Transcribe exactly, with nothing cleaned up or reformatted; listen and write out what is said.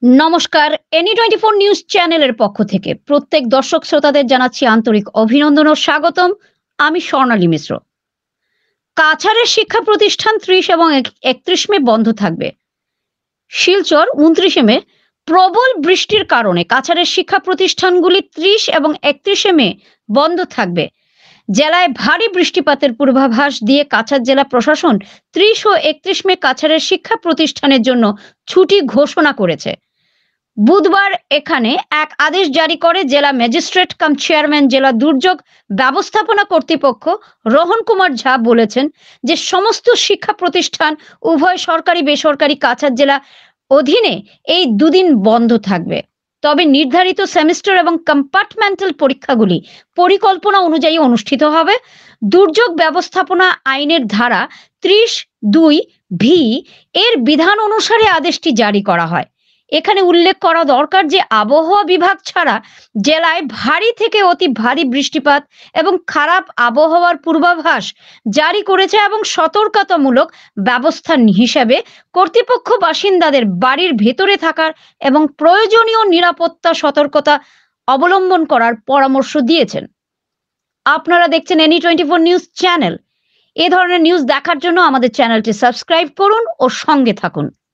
নমস্কার, any twenty four news চ্যানেলের পক্ষ থেকে প্রত্যেক দর্শক শ্রোতাদের জানাচ্ছি আন্তরিক অভিনন্দন ও স্বাগতম। আমি স্বর্ণালী মিশ্র। কাছাড়ের শিক্ষা প্রতিষ্ঠান ত্রিশ এবং একত্রিশ মে বন্ধ থাকবে। শিলচর উনত্রিশে মে প্রবল বৃষ্টির কারণে কাছাড়ের শিক্ষা প্রতিষ্ঠানগুলি ত্রিশ এবং একত্রিশে মে বন্ধ থাকবে। জেলায় ভারী বৃষ্টিপাতের পূর্বাভাস দিয়ে কাছাড় জেলা প্রশাসন ত্রিশ ও একত্রিশ মে কাছাড়ের শিক্ষা প্রতিষ্ঠানের জন্য ছুটি ঘোষণা করেছে। বুধবার এখানে এক আদেশ জারি করে জেলা ম্যাজিস্ট্রেট কাম চেয়ারম্যান জেলা দুর্যোগ ব্যবস্থাপনা কর্তৃপক্ষ রোহন কুমার ঝা বলেছেন যে সমস্ত শিক্ষা প্রতিষ্ঠান উভয় সরকারি বেসরকারি কাছাড় জেলা অধীনে এই দুদিন বন্ধ থাকবে। তবে নির্ধারিত সেমিস্টার এবং কম্পার্টমেন্টাল পরীক্ষাগুলি পরিকল্পনা অনুযায়ী অনুষ্ঠিত হবে। দুর্যোগ ব্যবস্থাপনা আইনের ধারা ত্রিশ দুই ভি এর বিধান অনুসারে আদেশটি জারি করা হয়। এখানে উল্লেখ করা দরকার যে আবহাওয়া বিভাগ ছাড়া জেলায় ভারী থেকে অতি ভারী বৃষ্টিপাত এবং খারাপ আবহাওয়ার পূর্বাভাস জারি করেছে এবং সতর্কতামূলক ব্যবস্থা হিসেবে কর্তৃপক্ষ বাসিন্দাদের বাড়ির ভেতরে থাকার এবং প্রয়োজনীয় নিরাপত্তা সতর্কতা অবলম্বন করার পরামর্শ দিয়েছেন। আপনারা দেখছেন any twenty four news channel. এ ধরনের নিউজ দেখার জন্য আমাদের চ্যানেলটি সাবস্ক্রাইব করুন ও সঙ্গে থাকুন।